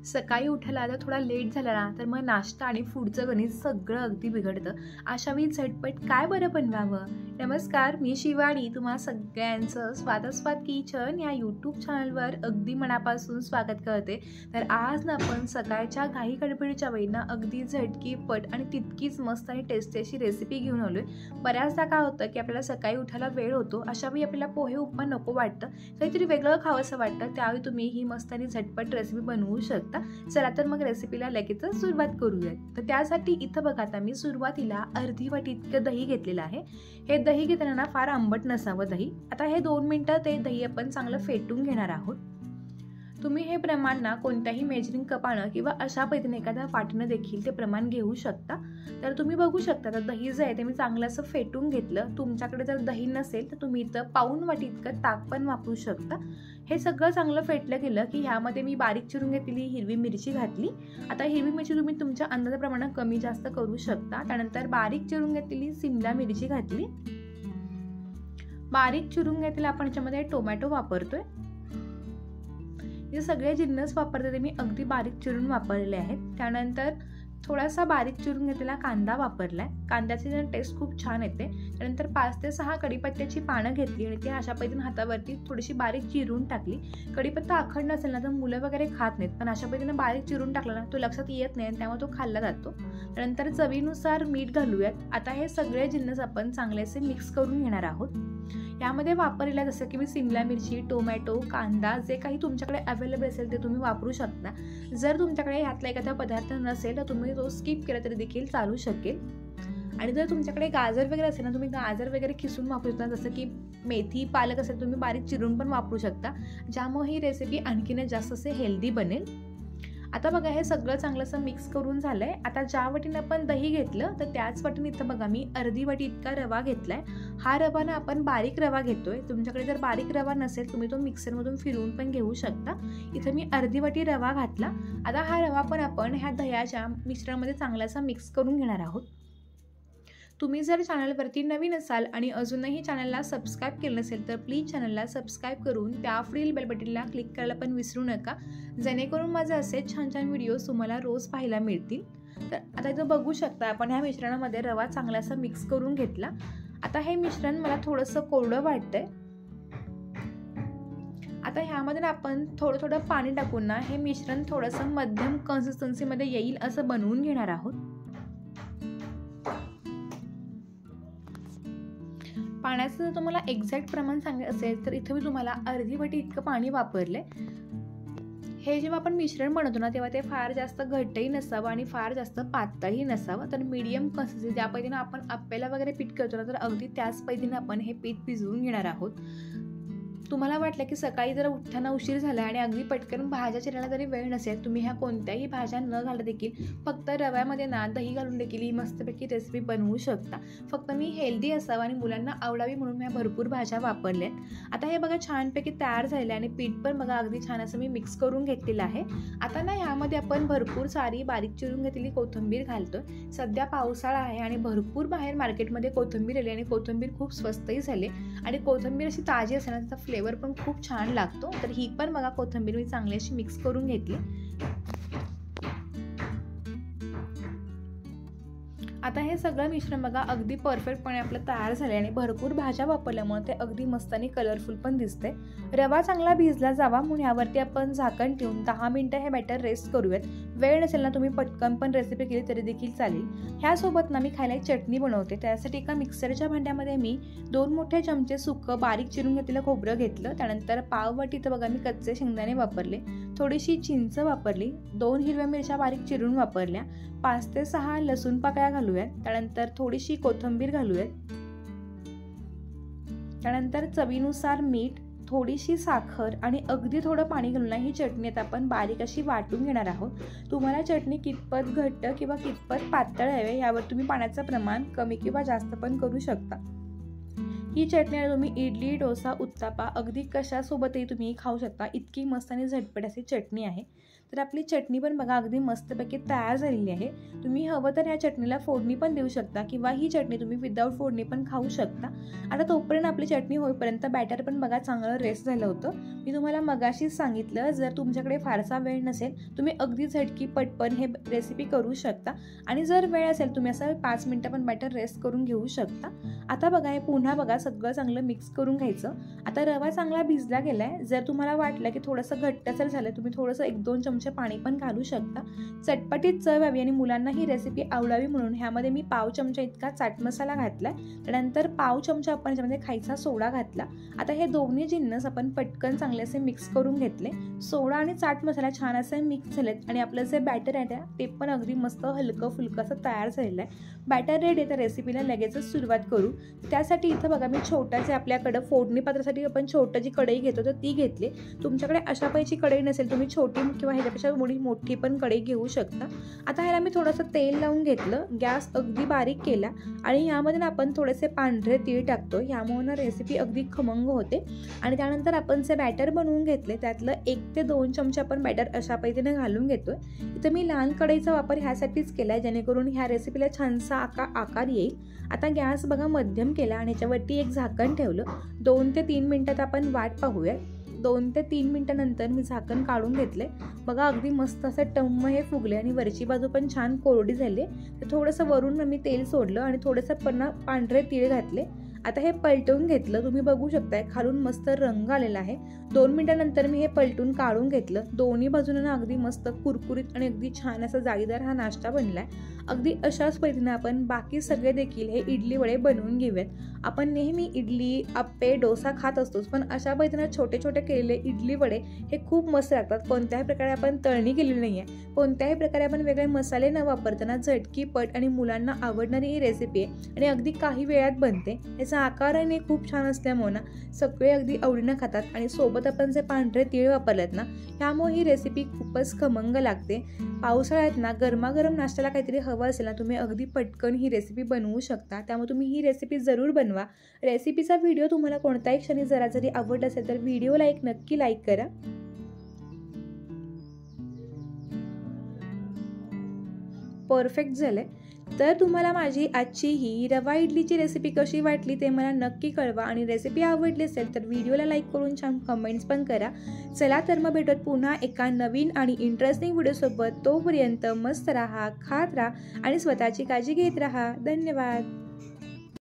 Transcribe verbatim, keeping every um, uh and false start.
सकाळी उठायला आता थोडा लेट झाला ना तर मग नाश्ता आणि पुढचं गणित सगळं अगदी बिघडतं. अशा वेळी झटपट काय बरं बनवावं? नमस्कार, मी शिवानी. तुम्हा सगळ्यांचं स्वादास्वाद किचन या यूट्यूब चॅनलवर अगदी मनापासून स्वागत करते. तर आज ना आपण सकाळच्या घाई गडबडीच्या वेळी ना अगदी झटकीपट आणि तितकीच मस्त आणि टेस्टी अशी रेसिपी घेऊन आलोय. बऱ्याचदा काय होतं की आपल्याला सकाळी उठायला वेळ होतो, अशा वेळी आपल्याला पोहे उपमा नको वाटतं, काहीतरी वेगळं खावंसं वाटतं. त्यावेळी तुम्ही ही मस्त आणि झटपट रेसिपी बनवू शकता. चला तर मग रेसिपीला लगेचच सुरुवात करूयात. तर त्यासाठी इथं बघा, आता मी सुरुवातीला अर्धी वाटी इतकं दही घेतलेलं आहे. हे दही घेताना ना फार आंबट नसावं दही. आता हे दोन मिनिटं ते दही आपण चांगलं फेटून घेणार आहोत. तुम्ही हे प्रमाण ना कोणत्याही मेजरिंग कपानं किंवा अशा पद्धतीने एखाद्या पाटीनं देखील ते प्रमाण घेऊ शकता. तर तुम्ही बघू शकता तर दही जे आहे ते मी चांगलं असं फेटून घेतलं. तुमच्याकडे जर दही नसेल तर तुम्ही इथं पाऊण वाटी इतकं ताक पण वापरू शकता. हे सगळं चांगलं फेटलं गेलं की ह्यामध्ये मी बारीक चिरून घेतलेली हिरवी मिरची घातली. आता हिरवी मिरची तुम्ही तुमच्या अंदाजाप्रमाणे कमी जास्त करू शकता. त्यानंतर बारीक चिरून घेतलेली सिमला मिरची घातली. बारीक चिरून घेतलेला आपण याच्यामध्ये टोमॅटो वापरतोय. हे सगळे जिन्नस वापरते ते मी अगदी बारीक चिरून वापरलेले आहेत. त्यानंतर थोडासा बारीक चिरून घेतलेला कांदा वापरलाय. कांद्याची टेस्ट खूप छान येते. त्यानंतर पाच ते सहा कढीपत्त्याची पानं घेतली आणि ती अशा पद्धतीने हातावरती थोडीशी बारीक चिरून टाकली. कढीपत्ता अखंड नसेल ना तर मुलं वगैरे खात नाहीत, पण अशा पद्धतीने बारीक चिरून टाकला ना तो लक्षात येत नाही आणि त्यामुळे तो खाल्ला जातो. त्यानंतर चवीनुसार मीठ घालूयात. आता हे सगळे जिन्नस आपण चांगले असे मिक्स करून घेणार आहोत. यामध्ये वापरलेला जसं की मी सिमला मिरची, टोमॅटो, कांदा जे काही तुमच्याकडे अवेलेबल असेल ते तुम्ही वापरू शकता. जर तुमच्याकडे ह्यातला एखादा पदार्थ नसेल तर तुम्ही तो स्किप केला तरी देखील चालू शकेल. आणि जर तुमच्याकडे गाजर वगैरे असेल ना तुम्ही गाजर वगैरे खिसून वापरू शकता. जसं की मेथी, पालक असेल तुम्ही बारीक चिरून पण वापरू शकता, ज्यामुळे ही रेसिपी आणखीनच जास्त असे हेल्दी बनेल. आता बघा हे सगळं चांगलं असं मिक्स करून झालंय. आता ज्या वाटीनं आपण दही घेतलं तर त्याच वाटीने इथं बघा मी अर्धी वाटी इतका रवा घेतलाय. हा रवा ना आपण बारीक रवा घेतोय. तुमच्याकडे जर बारीक रवा नसेल तुम्ही तो मिक्सरमधून फिरवून पण घेऊ शकता. इथं मी अर्धी वाटी रवा घातला. आता हा रवा पण आपण ह्या दह्याच्या मिश्रणामध्ये चांगला असा मिक्स करून घेणार आहोत. तुम्ही जर चॅनलवरती नवीन असाल आणि अजूनही चॅनलला सबस्क्राईब केलं नसेल तर प्लीज चॅनलला सबस्क्राईब करून त्यावरील बेल बटनला क्लिक करायला पण विसरू नका, जेणेकरून माझे असे छान छान व्हिडिओज तुम्हाला रोज पाहायला मिळतील. तर आता इथं बघू शकता आपण ह्या मिश्रणामध्ये रवा चांगला असा मिक्स करून घेतला. आता हे मिश्रण मला थोडंसं कोरडं वाटतंय. आता ह्यामध्ये आपण थोडं थोडं पाणी टाकून ना हे मिश्रण थोडंसं मध्यम कन्सिस्टन्सीमध्ये येईल असं बनवून घेणार आहोत. पाण्याचं जर तुम्हाला एक्झॅक्ट प्रमाण सांगायचं असेल तर इथं मी तुम्हाला अर्धी वाटी इतकं पाणी वापरले. हे जेव्हा आपण मिश्रण बनवतो ना तेव्हा ते फार जास्त घट्टही नसावं आणि फार जास्त पातळही नसावं. तर मीडियम कन्सिस्टन्सी ज्या पद्धतीने आपण आप्याला वगैरे पीठ करतो ना तर अगदी त्याच पद्धतीने आपण हे पीठ भिजवून घेणार आहोत. तुम्हाला वाटलं की सकाळी जर उठताना उशीर झाला आणि अगदी पटकन भाज्या चिरायला जरी वेळ नसेल, तुम्ही ह्या कोणत्याही भाज्या न घालता देखील फक्त रव्यामध्ये ना दही घालून देखील ही मस्तपैकी रेसिपी बनवू शकता. फक्त मी हेल्दी असावं आणि मुलांना आवडावी म्हणून मी भरपूर भाज्या वापरल्यात. आता हे बघा छानपैकी तयार झाले आणि पीठ पण बघा अगदी छान असं मी मिक्स करून घेतलेलं आहे. आता ना ह्यामध्ये आपण भरपूर सारी बारीक चिरून घेतलेली कोथिंबीर घालतोय. सध्या पावसाळा आहे आणि भरपूर बाहेर मार्केटमध्ये कोथिंबीर आली आणि कोथिंबीर खूप स्वस्तही झाले आणि कोथिंबीर अशी ताजी असते ना त्याचा फ्लेवर पण खूप छान लागतो. तर ही पण बघा कोथिंबीर मी चांगली अशी मिक्स करून घेतली. आता हे सगळं मिश्रण बघा अगदी परफेक्टपणे आपलं तयार झाले आणि भरपूर भाज्या वापरल्यामुळे ते अगदी मस्त आणि कलरफुल पण दिसते. रवा चांगला भिजला जावा म्हणून यावरती आपण झाकण ठेवून दहा मिनिटं हे बॅटर रेस्ट करूयात. वेळ नसेल ना तुम्ही पटकन पण रेसिपी केली तरी देखील चालेल. ह्यासोबत ना मी खायला एक चटणी बनवते. त्यासाठी एका मिक्सरच्या भांड्यामध्ये मी दोन मोठे चमचे सुकं बारीक चिरून घेतलेलं खोबरं घेतलं. त्यानंतर पाव वाटी तर बघा मी कच्चे शेंगदाणे वापरले. थोडीशी चिंच वापरली. दोन हिरव्या मिरच्या बारीक चिरून वापरल्या. पाच ते सहा लसूण पाकळ्या घालूयात. त्यानंतर थोडीशी कोथिंबीर घालूयात. त्यानंतर चवीनुसार मीठ, थोडीशी साखर आणि अगदी थोडं पाणी घालून ही चटणी आता आपण बारीक अशी वाटून घेणार आहोत. तुम्हाला चटणी कितपत घट्ट किंवा कितपत पातळ हवे यावर तुम्ही पाण्याचं प्रमाण कमी किंवा जास्त पण करू शकता. ही चटणी तुम्ही इडली, डोसा, उत्तापा अगदी कशासोबतही तुम्ही खाऊ शकता. इतकी मस्त आणि झटपट अशी चटणी आहे. तर आपली चटणी पण बघा अगदी मस्तपैकी तयार झालेली आहे. तुम्ही हवं तर या चटणीला फोडणी पण देऊ शकता किंवा ही चटणी तुम्ही विदाऊट फोडणी पण खाऊ शकता. आता तोपर्यंत आपली चटणी होईपर्यंत बॅटर पण बघा चांगलं रेस्ट झालं होतं. मी तुम्हाला मगाशीच सांगितलं, जर तुमच्याकडे फारसा वेळ नसेल तुम्ही अगदी झटकी पटपट हे रेसिपी करू शकता आणि जर वेळ असेल तुम्ही असं पाच मिनटं पण बॅटर रेस्ट करून घेऊ शकता. आता बघा हे पुन्हा बघा सगळं चांगलं मिक्स करून घ्यायचं. आता रवा चांगला भिजला गेलाय. जर तुम्हाला वाटलं की थोडंसं घट्टसर झालं तुम्ही थोडंसं एक दोन चमचे पाणी पण घालू शकता. चटपटीत चव यावी आणि मुलांना ही रेसिपी आवडावी म्हणून ह्यामध्ये मी पाव चमचा इतका चाट मसाला घातलाय. त्यानंतर पाव चमचा आपण याच्यामध्ये खायचा सोडा घातला. आता हे दोन्ही जिन्नस आपण पटकन चांगले असे मिक्स करून घेतले. सोडा आणि चाट मसाला छान असे मिक्स झालेत आणि आपलं जे बॅटर आहे ते पण अगदी मस्त हलकं फुलकं असं तयार झालेलं आहे. बॅटर रेडी आहे. तर रेसिपीला लगेचच सुरुवात करू. त्यासाठी इथं बघा मी छोट्याचे आपल्याकडं फोडणी पात्रासाठी आपण छोटी जी कढई घेतो तर ती घेतली. तुमच्याकडे अशा पैकी कढई नसेल तुम्ही छोटी किंवा ह्याच्यापेक्षा थोडी मोठी पण कढई घेऊ शकता. आता ह्याला मी थोडंसं तेल लावून घेतलं. गॅस अगदी बारीक केला आणि यामध्ये ना आपण थोडेसे पांढरे तीळ टाकतो. यामुळे ना रेसिपी अगदी खमंग होते. आणि त्यानंतर आपण जे बॅटर बनवून घेतले त्यातलं एक ते दोन चमचे आपण बॅटर अशा पद्धतीने घालून घेतोय. इथं मी लहान कढईचा वापर ह्यासाठीच केला आहे जेणेकरून ह्या रेसिपीला छानसा आका आकार येईल. आता गॅस बघा मध्यम केला आणि ह्याच्यावरती एक झाकण ठेवलं. दोन ते तीन मिनिटात आपण वाट पाहूया. दोन ते तीन मिनिटानंतर मी झाकण काढून घेतले. बघा अगदी मस्त असं टम्म हे फुगले आणि वरची बाजू पण छान कोरडी झाली. तर थोडंसं वरून मी तेल सोडलं आणि थोडंसं पुन्हा पांढरे तीळ घातले. आता हे पलटवून घेतलं. तुम्ही बघू शकताय खालून मस्त रंग आलेला आहे. दोन मिनिटानंतर मी हे पलटून काढून घेतलं. दोन्ही बाजूने अगदी मस्त कुरकुरीत आणि अगदी छान असा जाळीदार हा नाश्ता बनलाय. अगदी अशाच पद्धतीने आपण बाकी सगळे देखील हे इडली वडे बनवून घेऊयात. आपण नेहमी इडली आप्पे डोसा खात असतोच, पण अशा पद्धतीने छोटे छोटे केलेले इडली वडे हे खूप मस्त लागतात. कोणत्याही प्रकारे आपण तळणी केलेली नाही आहे. कोणत्याही प्रकारे आपण वेगळे मसाले न वापरताना झटकी पट आणि मुलांना आवडणारी ही रेसिपी आहे आणि अगदी काही वेळात बनते. याचा आकारही खूप छान असल्यामुळे ना सगळे अगदी आवडीनं खातात आणि सोबत आपण जे पांढरे तीळ वापरलेत ना त्यामुळे ही रेसिपी खूपच खमंग लागते. पावसाळ्यात ना गरमागरम नाश्त्याला काहीतरी हवं असेल ना तुम्ही अगदी पटकन ही रेसिपी बनवू शकता. त्यामुळे तुम्ही ही रेसिपी जरूर बनवा. रेसिपीचा व्हिडिओ तुम्हाला कोणत्याही क्षणी जरा जरी आवडला असेल तर व्हिडिओला एक नक्की लाईक करा. परफेक्ट झालंय. तर तुम्हाला माझी आजची ही रवा इडलीची रेसिपी कशी वाटली ते मला नक्की कळवा आणि रेसिपी आवडली असेल तर व्हिडिओला लाईक करून छान कमेंट्स पण करा. चला तर मग भेटूयात पुन्हा एका नवीन आणि इंटरेस्टिंग व्हिडिओसोबत. तोपर्यंत मस्त राहा, खात राहा आणि स्वतःची काळजी घेत राहा. धन्यवाद.